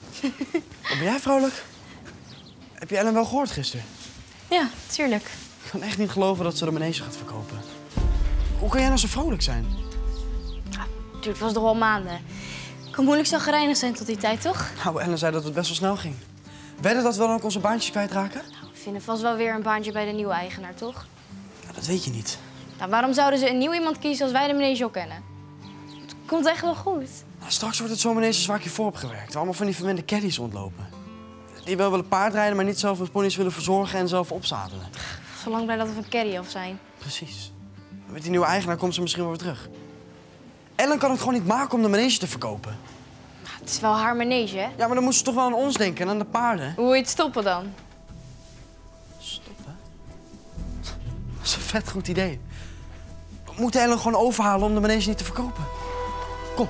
Wat ben jij vrolijk? Heb je Ellen wel gehoord gisteren? Ja, tuurlijk. Ik kan echt niet geloven dat ze de manege gaat verkopen. Hoe kan jij nou zo vrolijk zijn? Ja, het duurt vast nog wel maanden. Kan moeilijk zagrijnig zijn tot die tijd, toch? Nou, Ellen zei dat het best wel snel ging. Wedden dat we dan ook onze baantjes kwijtraken? Nou, we vinden vast wel weer een baantje bij de nieuwe eigenaar, toch? Ja, dat weet je niet. Nou, waarom zouden ze een nieuw iemand kiezen als wij de manege al kennen? Het komt echt wel goed. Nou, straks wordt het zo'n manege waar ik je voor heb gewerkt. Allemaal van die verwende caddies rondlopen. Die wel willen paardrijden, maar niet zelf hun ponies willen verzorgen en zelf opzadelen. Zolang blij dat we van Carrie af zijn. Precies. Met die nieuwe eigenaar komt ze misschien wel weer terug. Ellen kan het gewoon niet maken om de manege te verkopen. Nou, het is wel haar manege, hè? Ja, maar dan moet ze toch wel aan ons denken en aan de paarden. Hoe wil je het stoppen dan? Stoppen? Dat is een vet goed idee. We moeten Ellen gewoon overhalen om de manege niet te verkopen. Kom.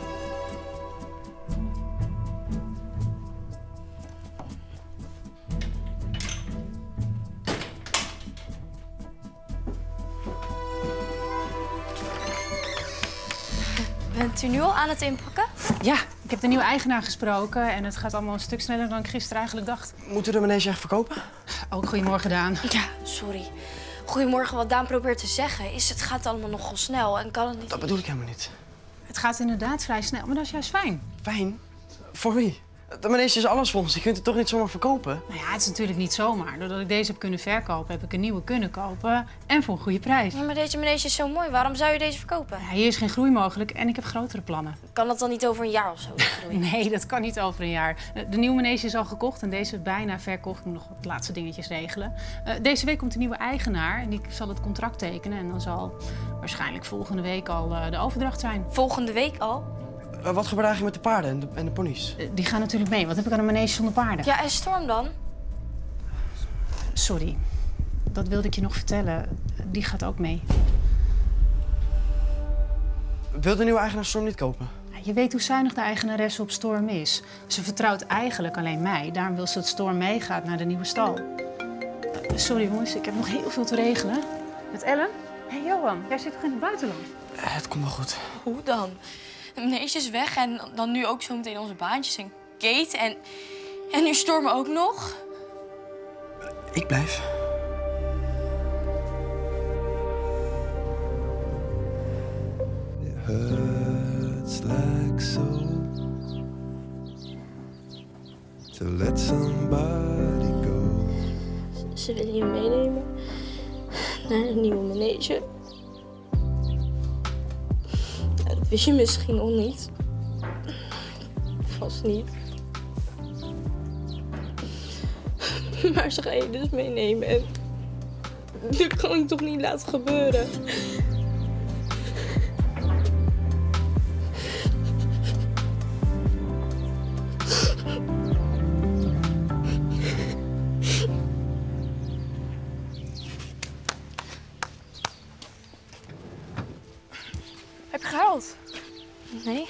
Bent u nu al aan het inpakken? Ja, ik heb de nieuwe eigenaar gesproken en het gaat allemaal een stuk sneller dan ik gisteren eigenlijk dacht. Moeten we de manege echt verkopen? Ook goedemorgen, Daan. Ja, sorry. Goedemorgen, wat Daan probeert te zeggen is het gaat allemaal nogal snel en kan het niet... Dat bedoel ik helemaal niet. Het gaat inderdaad vrij snel, maar dat is juist fijn. Fijn? Voor wie? De manege is alles voor ons. Je kunt het toch niet zomaar verkopen? Nou ja, het is natuurlijk niet zomaar. Doordat ik deze heb kunnen verkopen, heb ik een nieuwe kunnen kopen. En voor een goede prijs. Ja, maar deze manege is zo mooi. Waarom zou je deze verkopen? Ja, hier is geen groei mogelijk en ik heb grotere plannen. Kan dat dan niet over een jaar of zo groeien? Nee, dat kan niet over een jaar. De nieuwe manege is al gekocht en deze bijna verkocht. Ik moet nog wat laatste dingetjes regelen. Deze week komt de nieuwe eigenaar en die zal het contract tekenen. En dan zal waarschijnlijk volgende week al de overdracht zijn. Volgende week al? Wat gebeurt eigenlijk met de paarden en de ponies? Die gaan natuurlijk mee. Wat heb ik aan een manege zonder paarden? Ja, en Storm dan? Sorry, dat wilde ik je nog vertellen. Die gaat ook mee. Wil de nieuwe eigenaar Storm niet kopen? Je weet hoe zuinig de eigenaresse op Storm is. Ze vertrouwt eigenlijk alleen mij. Daarom wil ze dat Storm meegaat naar de nieuwe stal. Sorry jongens, ik heb nog heel veel te regelen. Met Ellen? Hé Johan, jij zit toch in het buitenland? Het komt wel goed. Hoe dan? De manege is weg en dan nu ook zo meteen onze baantjes en Kate en nu Storm ook nog. Ik blijf. It hurts like so to let somebody go. Ze willen je meenemen naar de nieuwe manege. Ja, dat wist je misschien nog niet. Vast niet. Maar ze ga je dus meenemen en dat kan ik toch niet laten gebeuren. Heb je gehuild? Nee.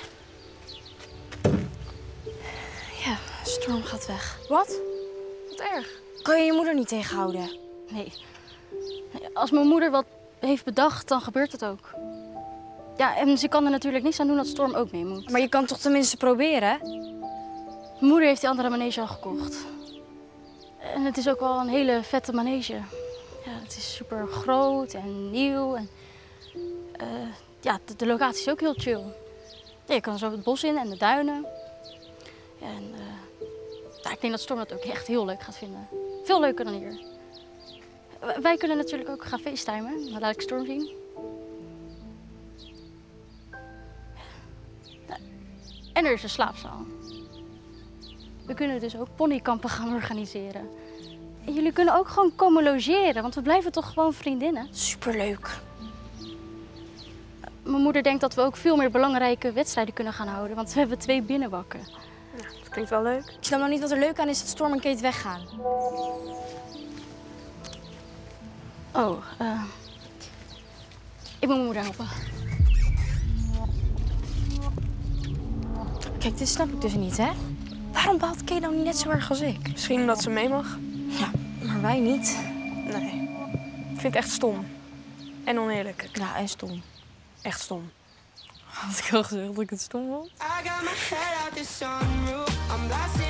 Ja, Storm gaat weg. Wat? Wat erg. Kan je je moeder niet tegenhouden? Nee. Als mijn moeder wat heeft bedacht, dan gebeurt het ook. Ja, en ze kan er natuurlijk niks aan doen dat Storm ook mee moet. Maar je kan toch tenminste proberen? Mijn moeder heeft die andere manege al gekocht. En het is ook wel een hele vette manege. Ja, het is super groot en nieuw. En, ja, de locatie is ook heel chill. Ja, je kan zo het bos in en de duinen. Ja, en, ja, ik denk dat Storm dat ook echt heel leuk gaat vinden. Veel leuker dan hier. Wij kunnen natuurlijk ook gaan facetimen. Dan laat ik Storm zien. En er is een slaapzaal. We kunnen dus ook ponykampen gaan organiseren. En jullie kunnen ook gewoon komen logeren, want we blijven toch gewoon vriendinnen. Superleuk. Mijn moeder denkt dat we ook veel meer belangrijke wedstrijden kunnen gaan houden, want we hebben 2 binnenbakken. Ja, dat klinkt wel leuk. Ik snap nog niet wat er leuk aan is dat Storm en Kate weggaan. Oh, ik moet mijn moeder helpen. Kijk, dit snap ik dus niet, hè? Waarom baalt Kate nou niet net zo erg als ik? Misschien omdat ze mee mag. Ja, maar wij niet. Nee. Ik vind het echt stom. En oneerlijk. Ja, en stom. Echt stom. Had ik al gezegd dat ik het stom vond? I got my head out the sunroof. I'm blasting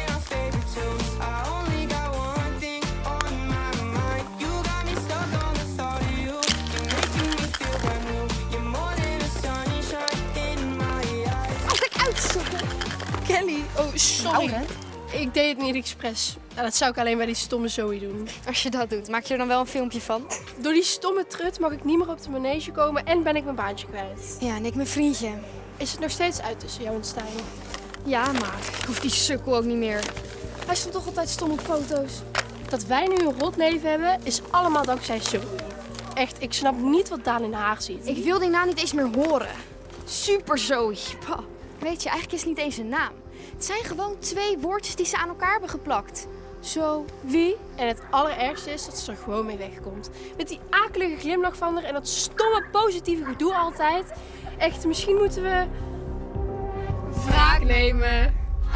Kelly, oh sorry. Nou, Ik deed het niet expres. Nou, dat zou ik alleen bij die stomme Zoe doen. Als je dat doet, maak je er dan wel een filmpje van? Door die stomme trut mag ik niet meer op de manege komen en ben ik mijn baantje kwijt. Ja, en ik mijn vriendje. Is het nog steeds uit tussen jou en Stijn? Ja, maar ik hoef die sukkel ook niet meer. Hij stond toch altijd stom op foto's. Dat wij nu een rotleven hebben, is allemaal dankzij Zoe. Echt, ik snap niet wat Daan in haar ziet. Ik wil die naam niet eens meer horen. Super Zoe. Bah. Weet je, eigenlijk is het niet eens een naam. Het zijn gewoon 2 woordjes die ze aan elkaar hebben geplakt. Zo. Wie? En het allerergste is dat ze er gewoon mee wegkomt. Met die akelige glimlach van haar en dat stomme positieve gedoe altijd. Echt, misschien moeten we wraak nemen.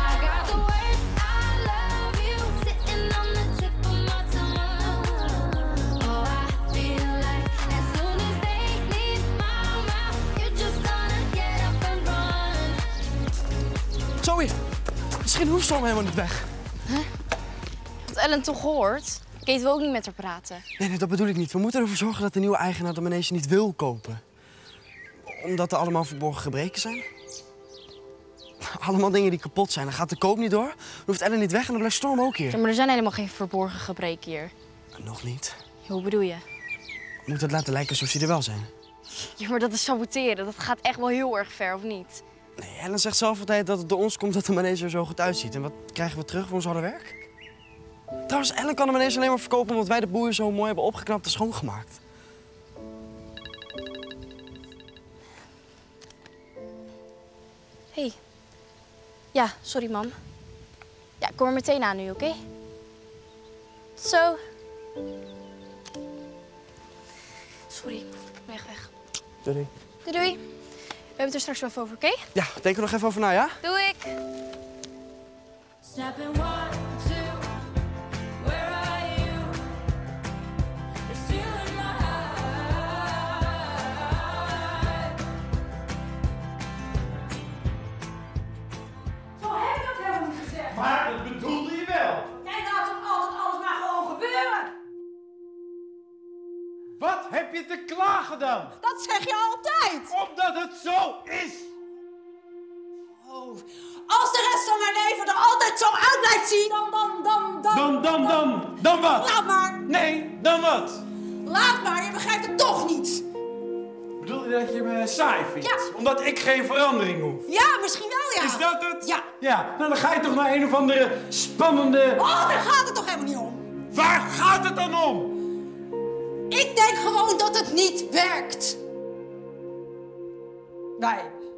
Zoe, misschien hoeft Storm helemaal niet weg. Had Ellen toch gehoord? Kate wil ook niet met haar praten. Nee, dat bedoel ik niet. We moeten ervoor zorgen dat de nieuwe eigenaar de manege niet wil kopen. Omdat er allemaal verborgen gebreken zijn. Allemaal dingen die kapot zijn. Dan gaat de koop niet door, dan hoeft Ellen niet weg en dan blijft Storm ook hier. Ja, maar er zijn helemaal geen verborgen gebreken hier. Nog niet. Ja, hoe bedoel je? We moeten het laten lijken alsof ze er wel zijn. Ja, maar dat is saboteren. Dat gaat echt wel heel erg ver, of niet? Nee, Ellen zegt zelf altijd dat het door ons komt dat de manege er zo goed uitziet. En wat krijgen we terug voor ons harde werk? Trouwens, Ellen kan de manege alleen maar verkopen omdat wij de boeien zo mooi hebben opgeknapt en schoongemaakt. Hey. Ja, sorry, mam. Ja, ik kom er meteen aan nu, oké? Tot zo. Sorry, ik ben echt weg. Doei. Doei, doei. We hebben het er straks wel even over, oké? Ja, denk er nog even over na, ja? Doe ik. Maar dat bedoelde je wel. Jij laat toch altijd alles maar gewoon gebeuren? Wat heb je te klagen dan? Dat zeg je altijd. Omdat het zo is. Oh, als de rest van mijn leven er altijd zo uit blijft zien, Dan wat? Laat maar. Nee, dan wat? Laat maar, je begrijpt het toch niet. Bedoel je dat je me saai vindt? Ja. Omdat ik geen verandering hoef? Ja, misschien wel, ja. Is dat het? Ja. Ja, nou dan ga je toch naar een of andere spannende... Oh, daar gaat het toch helemaal niet om? Waar gaat het dan om? Ik denk gewoon dat het niet werkt. Nee.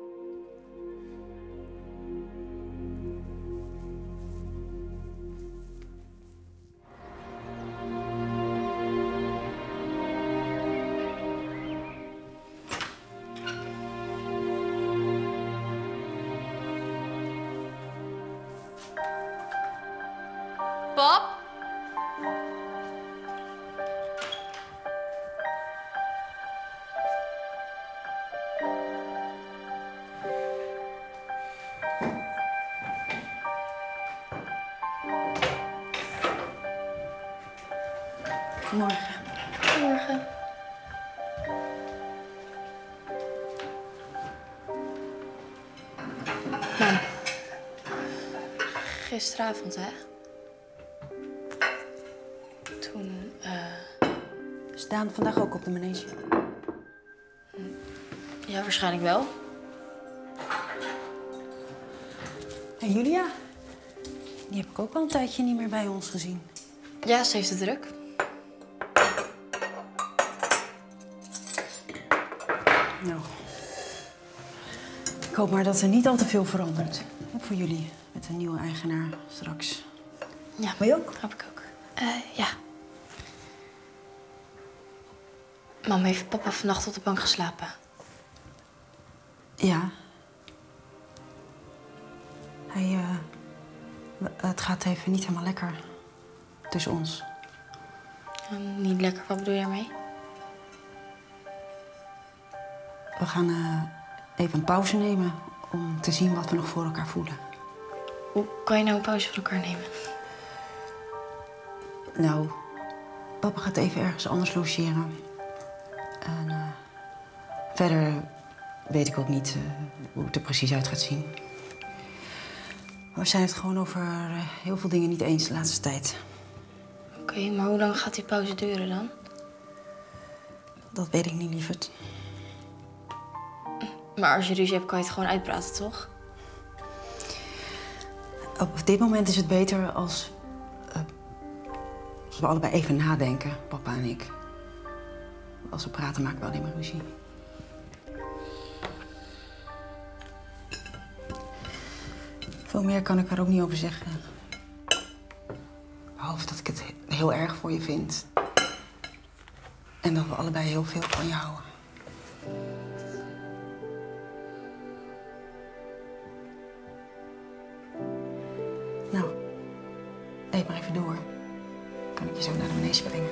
Pap? Morgen. Goedemorgen. Mam. Gisteravond, hè? Toen, Staan vandaag ook op de manege? Ja, waarschijnlijk wel. En Julia? Die heb ik ook al een tijdje niet meer bij ons gezien. Ja, ze heeft het druk. Nou. Ik hoop maar dat er niet al te veel verandert. Ook voor jullie, met een nieuwe eigenaar straks. Ja, Wil je ook? hoop ik ook. Ja. Mam, heeft papa vannacht op de bank geslapen? Ja. Het gaat even niet helemaal lekker tussen ons. Niet lekker, wat bedoel je ermee? We gaan even een pauze nemen om te zien wat we nog voor elkaar voelen. Hoe kan je nou een pauze voor elkaar nemen? Nou, papa gaat even ergens anders logeren. En verder weet ik ook niet hoe het er precies uit gaat zien. We zijn het gewoon over heel veel dingen niet eens de laatste tijd. Oké, maar hoe lang gaat die pauze duren dan? Dat weet ik niet, lieverd. Maar als je ruzie hebt, kan je het gewoon uitpraten, toch? Op dit moment is het beter als we allebei even nadenken, papa en ik. Als we praten, maken we alleen maar ruzie. Veel meer kan ik er ook niet over zeggen. Behalve dat ik het heel erg voor je vind. En dat we allebei heel veel van je houden. Nou, eet maar even door. Kan ik je zo naar de manege brengen.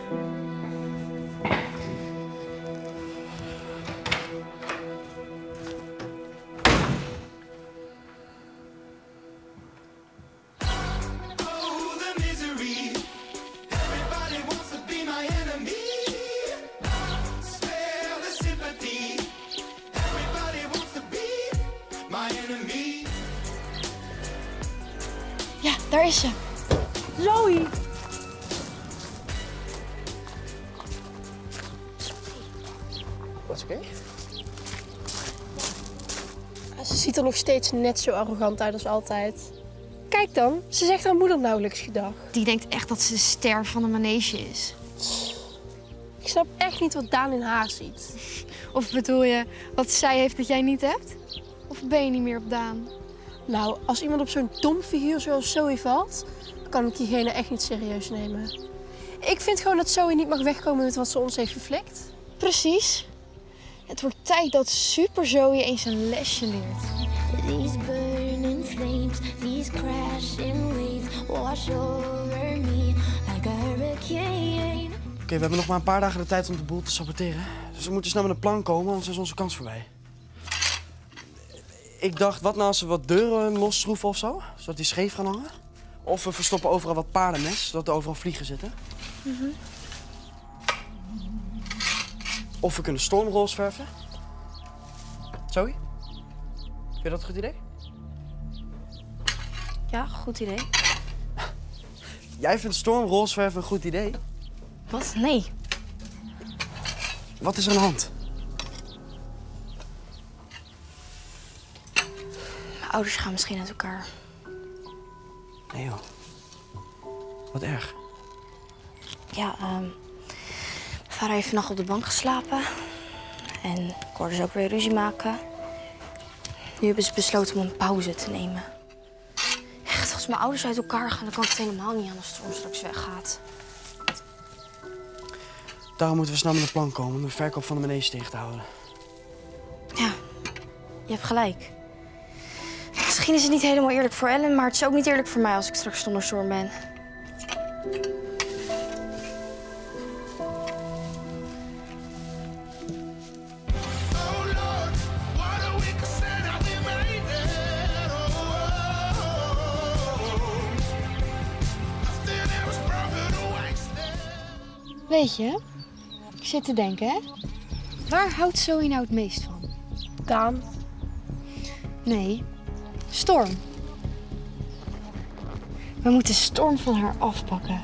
Ja, daar is ze. Zoe! Wat oké? Ze ziet er nog steeds net zo arrogant uit als altijd. Kijk dan, ze zegt haar moeder nauwelijks gedag. Die denkt echt dat ze de ster van de manege is. Ik snap echt niet wat Daan in haar ziet. Of bedoel je wat zij heeft dat jij niet hebt? Of ben je niet meer op Daan? Nou, als iemand op zo'n dom figuur zoals Zoe valt, dan kan ik diegene echt niet serieus nemen. Ik vind gewoon dat Zoe niet mag wegkomen met wat ze ons heeft geflikt. Precies. Het wordt tijd dat Super Zoe eens een lesje leert. These burning flames, these crashing waves wash over me like a hurricane. Oké, we hebben nog maar een paar dagen de tijd om de boel te saboteren. Dus we moeten snel met een plan komen, anders is onze kans voorbij. Ik dacht, wat nou als we wat deuren losschroeven of zo? Zodat die scheef gaan hangen? Of we verstoppen overal wat paardenmes, zodat er overal vliegen zitten. Of we kunnen stormrolls verven. Zoe? Vind je dat een goed idee? Ja, goed idee. Jij vindt stormrolls verven een goed idee? Wat? Nee. Wat is er aan de hand? Mijn ouders gaan misschien uit elkaar. Nee joh. Wat erg. Ja, mijn vader heeft vannacht op de bank geslapen. En ik hoorde ze ook weer ruzie maken. Nu hebben ze besloten om een pauze te nemen. Echt, als mijn ouders uit elkaar gaan, dan kan ik het helemaal niet aan als Storm straks weggaat. Daarom moeten we snel met een plan komen om de verkoop van de manege tegen te houden. Ja, je hebt gelijk. Misschien is het niet helemaal eerlijk voor Ellen, maar het is ook niet eerlijk voor mij als ik straks zonder Storm ben. Weet je, ik zit te denken, hè? Waar houdt Zoe nou het meest van? Daan. Nee, Storm. We moeten Storm van haar afpakken.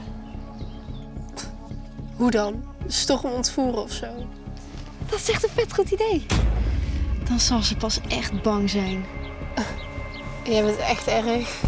Hoe dan? Storm ontvoeren of zo? Dat is echt een vet goed idee. Dan zal ze pas echt bang zijn. Jij bent echt erg.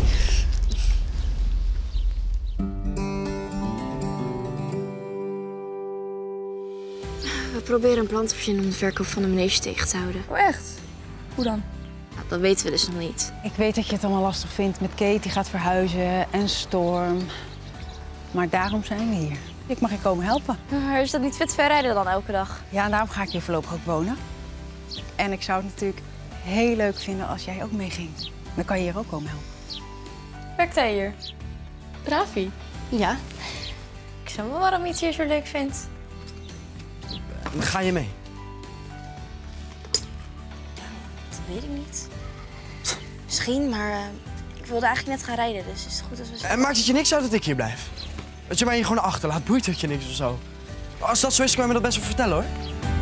We proberen een plan te verzinnen om de verkoop van de manege tegen te houden. Oh, echt? Hoe dan? Nou, dat weten we dus nog niet. Ik weet dat je het allemaal lastig vindt met Kate, die gaat verhuizen, en Storm. Maar daarom zijn we hier. Ik mag je komen helpen. Maar is dat niet vet ver rijden dan elke dag? Ja, en daarom ga ik hier voorlopig ook wonen. En ik zou het natuurlijk heel leuk vinden als jij ook meeging. Dan kan je hier ook komen helpen. Werkt hij hier? Ravi. Ja. Ik snap wel waarom je het hier zo leuk vindt. Dan ga je mee. Dat weet ik niet. Misschien, maar ik wilde eigenlijk net gaan rijden, dus is het goed als we... En maakt het je niks uit dat ik hier blijf? Dat je mij hier gewoon achterlaat, boeit het je niks of zo? Als dat zo is, kan je me dat best wel vertellen, hoor.